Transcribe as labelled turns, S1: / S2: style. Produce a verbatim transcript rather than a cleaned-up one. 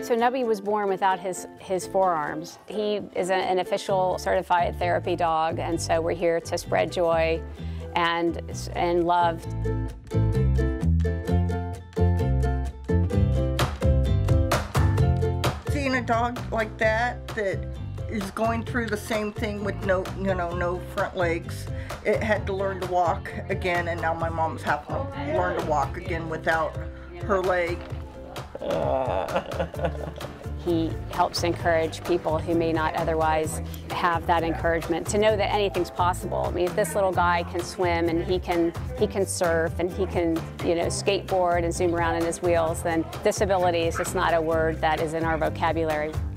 S1: So Nubby was born without his, his forearms. He is a, an official certified therapy dog, and so we're here to spread joy and, and love.
S2: Seeing a dog like that that is going through the same thing with no, you know, no front legs. It had to learn to walk again, and now my mom's having to learn to walk again without her leg.
S1: He helps encourage people who may not otherwise have that encouragement to know that anything's possible. I mean, if this little guy can swim and he can he can surf and he can, you know, skateboard and zoom around in his wheels, then disability is just not a word that is in our vocabulary.